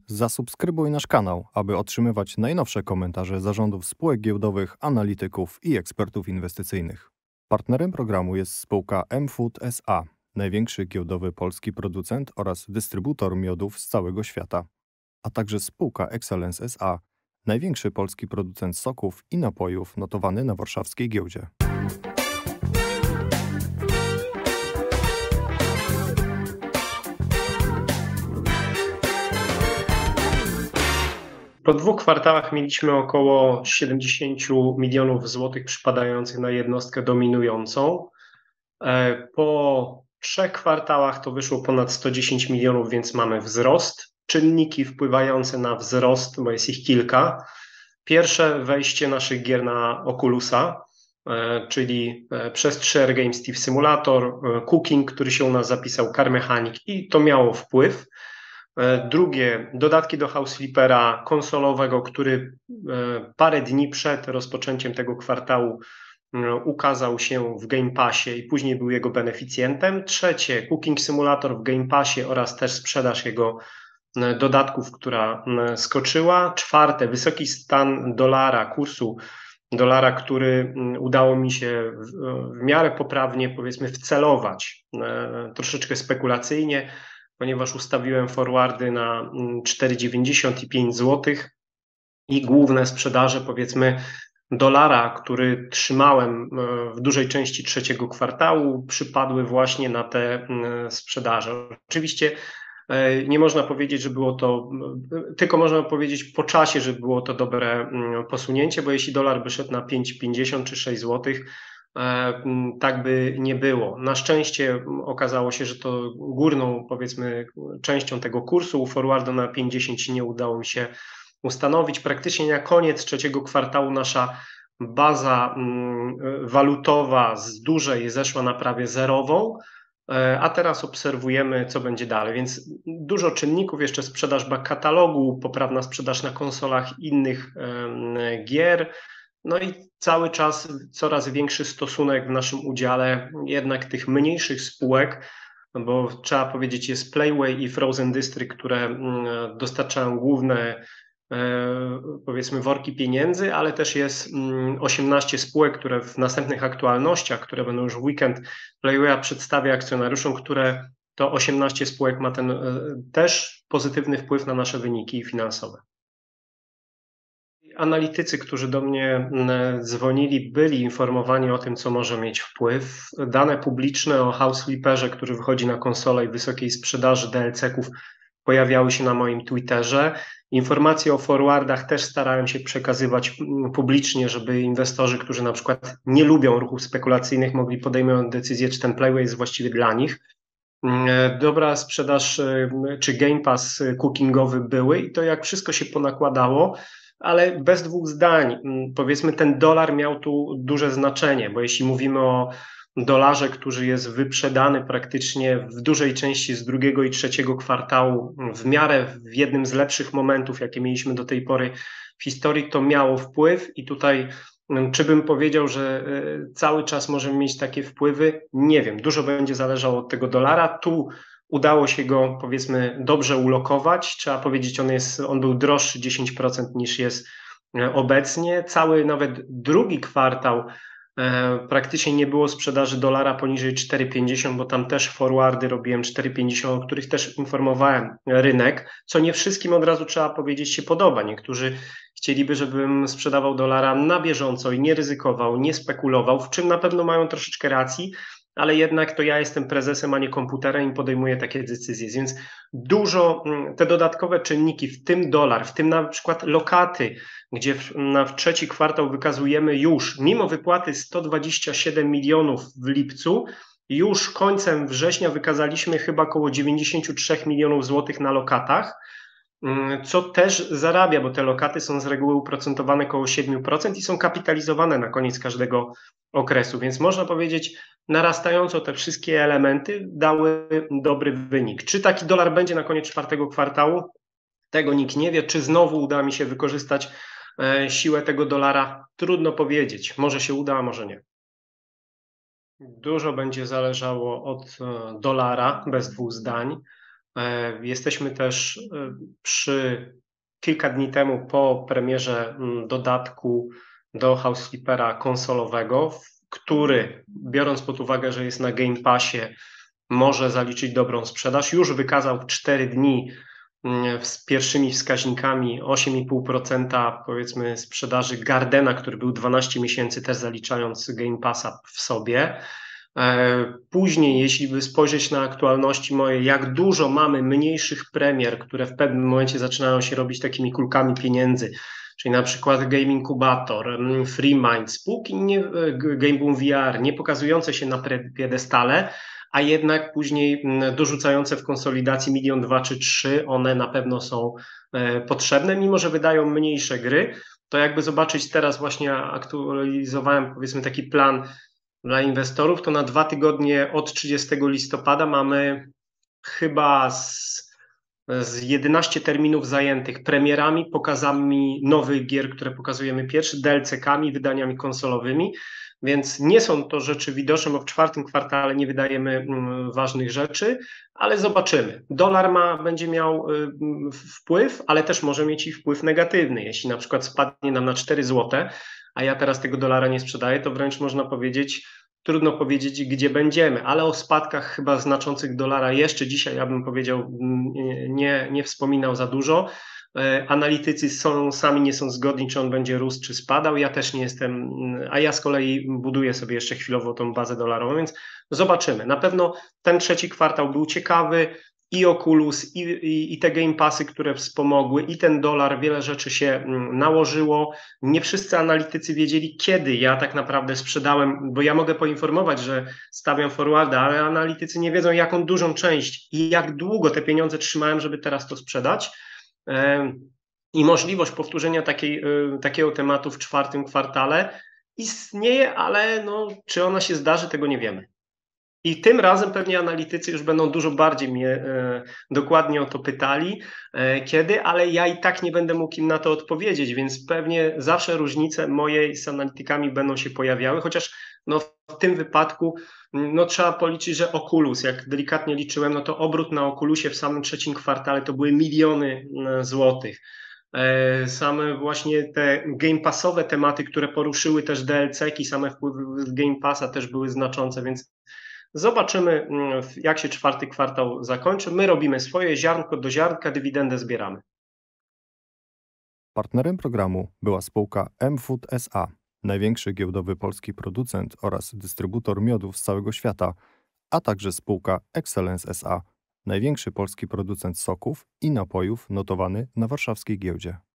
Zasubskrybuj nasz kanał, aby otrzymywać najnowsze komentarze zarządów spółek giełdowych, analityków i ekspertów inwestycyjnych. Partnerem programu jest spółka M-Food SA, największy giełdowy polski producent oraz dystrybutor miodów z całego świata, a także spółka Excellence SA, największy polski producent soków i napojów notowany na warszawskiej giełdzie. Po 2 kwartałach mieliśmy około 70 milionów złotych przypadających na jednostkę dominującą. Po 3 kwartałach to wyszło ponad 110 milionów, więc mamy wzrost. Czynniki wpływające na wzrost, bo jest ich kilka. Pierwsze, wejście naszych gier na Oculusa, czyli przez 3R Games Steve Simulator, Cooking, który się u nas zapisał, Car Mechanic, i to miało wpływ. Drugie, dodatki do House Flippera konsolowego, który parę dni przed rozpoczęciem tego kwartału ukazał się w Game Passie i później był jego beneficjentem. Trzecie, Cooking Simulator w Game Passie oraz też sprzedaż jego dodatków, która skoczyła. Czwarte, wysoki stan dolara, kursu dolara, który udało mi się w miarę poprawnie, powiedzmy, wcelować, troszeczkę spekulacyjnie, ponieważ ustawiłem forwardy na 4,90 i 5 zł i główne sprzedaże, powiedzmy, dolara, który trzymałem w dużej części trzeciego kwartału, przypadły właśnie na te sprzedaże. Oczywiście nie można powiedzieć, że było to, tylko można powiedzieć po czasie, że było to dobre posunięcie, bo jeśli dolar by szedł na 5,50 czy 6 zł, tak by nie było. Na szczęście okazało się, że to górną, powiedzmy, częścią tego kursu u forwardu na 5,10 nie udało mi się ustanowić. Praktycznie na koniec trzeciego kwartału nasza baza walutowa z dużej zeszła na prawie zerową, a teraz obserwujemy, co będzie dalej. Więc dużo czynników, jeszcze sprzedaż back katalogu, poprawna sprzedaż na konsolach innych gier, no i cały czas coraz większy stosunek w naszym udziale jednak tych mniejszych spółek, bo trzeba powiedzieć, jest Playway i Frozen District, które dostarczają główne, powiedzmy, worki pieniędzy, ale też jest 18 spółek, które w następnych aktualnościach, które będą już w weekend, Playwaya przedstawia akcjonariuszom, które to 18 spółek ma ten też pozytywny wpływ na nasze wyniki finansowe. Analitycy, którzy do mnie dzwonili, byli informowani o tym, co może mieć wpływ. Dane publiczne o House Flipperze, który wychodzi na konsolę i wysokiej sprzedaży DLC-ków, pojawiały się na moim Twitterze. Informacje o forwardach też starałem się przekazywać publicznie, żeby inwestorzy, którzy na przykład nie lubią ruchów spekulacyjnych, mogli podejmować decyzję, czy ten Playway jest właściwie dla nich. Dobra sprzedaż czy Game Pass cookingowy były i to jak wszystko się ponakładało, ale bez dwóch zdań, powiedzmy, ten dolar miał tu duże znaczenie, bo jeśli mówimy o dolarze, który jest wyprzedany praktycznie w dużej części z drugiego i trzeciego kwartału, w miarę w jednym z lepszych momentów, jakie mieliśmy do tej pory w historii, to miało wpływ i tutaj czy bym powiedział, że cały czas możemy mieć takie wpływy? Nie wiem, dużo będzie zależało od tego dolara. Tu udało się go, powiedzmy, dobrze ulokować. Trzeba powiedzieć, on był droższy 10% niż jest obecnie. Cały nawet drugi kwartał praktycznie nie było sprzedaży dolara poniżej 4,50, bo tam też forwardy robiłem 4,50, o których też informowałem rynek, co nie wszystkim, od razu trzeba powiedzieć, się podoba. Niektórzy chcieliby, żebym sprzedawał dolara na bieżąco i nie ryzykował, nie spekulował, w czym na pewno mają troszeczkę racji, ale jednak to ja jestem prezesem, a nie komputerem i podejmuję takie decyzje. Więc dużo te dodatkowe czynniki, w tym dolar, w tym na przykład lokaty, gdzie na trzeci kwartał wykazujemy już, mimo wypłaty 127 milionów w lipcu, już końcem września wykazaliśmy chyba około 93 milionów złotych na lokatach, co też zarabia, bo te lokaty są z reguły oprocentowane około 7% i są kapitalizowane na koniec każdego okresu, więc można powiedzieć, narastająco te wszystkie elementy dały dobry wynik. Czy taki dolar będzie na koniec czwartego kwartału? Tego nikt nie wie. Czy znowu uda mi się wykorzystać siłę tego dolara? Trudno powiedzieć. Może się uda, a może nie. Dużo będzie zależało od dolara, bez dwóch zdań. Jesteśmy też przy kilka dni temu po premierze dodatku do Housekeepera konsolowego, który, biorąc pod uwagę, że jest na Game Passie, może zaliczyć dobrą sprzedaż. Już wykazał w 4 dni z pierwszymi wskaźnikami 8,5% powiedzmy sprzedaży Gardena, który był 12 miesięcy, też zaliczając Game Passa w sobie. Później, jeśli by spojrzeć na aktualności moje, jak dużo mamy mniejszych premier, które w pewnym momencie zaczynają się robić takimi kulkami pieniędzy, czyli na przykład Game Incubator, FreeMind, spółki Game Boom VR, nie pokazujące się na piedestale, a jednak później dorzucające w konsolidacji 1, 2 czy 3, one na pewno są potrzebne, mimo że wydają mniejsze gry. To jakby zobaczyć teraz właśnie aktualizowałem powiedzmy taki plan dla inwestorów, to na 2 tygodnie od 30 listopada mamy chyba z 11 terminów zajętych premierami, pokazami nowych gier, które pokazujemy pierwszy, DLC-kami, wydaniami konsolowymi, więc nie są to rzeczy widoczne, bo w 4. kwartale nie wydajemy ważnych rzeczy, ale zobaczymy. Dolar będzie miał wpływ, ale też może mieć i wpływ negatywny. Jeśli na przykład spadnie nam na 4 zł, a ja teraz tego dolara nie sprzedaję, to wręcz można powiedzieć, trudno powiedzieć, gdzie będziemy, ale o spadkach chyba znaczących dolara jeszcze dzisiaj, ja bym powiedział, nie wspominał za dużo. Analitycy sami nie są zgodni, czy on będzie rósł, czy spadał. Ja też nie jestem, a ja z kolei buduję sobie jeszcze chwilowo tą bazę dolarową, więc zobaczymy. Na pewno ten 3. kwartał był ciekawy. I Oculus, i te Game Passy, które wspomogły, i ten dolar, wiele rzeczy się nałożyło. Nie wszyscy analitycy wiedzieli, kiedy ja tak naprawdę sprzedałem, bo ja mogę poinformować, że stawiam forwarda, ale analitycy nie wiedzą, jaką dużą część i jak długo te pieniądze trzymałem, żeby teraz to sprzedać. I możliwość powtórzenia takiego tematu w 4. kwartale istnieje, ale no, czy ona się zdarzy, tego nie wiemy. I tym razem pewnie analitycy już będą dużo bardziej mnie dokładnie o to pytali, kiedy, ale ja i tak nie będę mógł im na to odpowiedzieć, więc pewnie zawsze różnice moje z analitykami będą się pojawiały, chociaż no, w tym wypadku no, trzeba policzyć, że Oculus, jak delikatnie liczyłem, no to obrót na Oculusie w samym 3. kwartale to były miliony złotych. Same właśnie te Game Passowe tematy, które poruszyły też DLC-ki, same wpływy z Game Passa też były znaczące, więc zobaczymy, jak się 4. kwartał zakończy. My robimy swoje ziarnko do ziarnka, dywidendę zbieramy. Partnerem programu była spółka mFood SA, największy giełdowy polski producent oraz dystrybutor miodów z całego świata, a także spółka Excellence SA, największy polski producent soków i napojów notowany na warszawskiej giełdzie.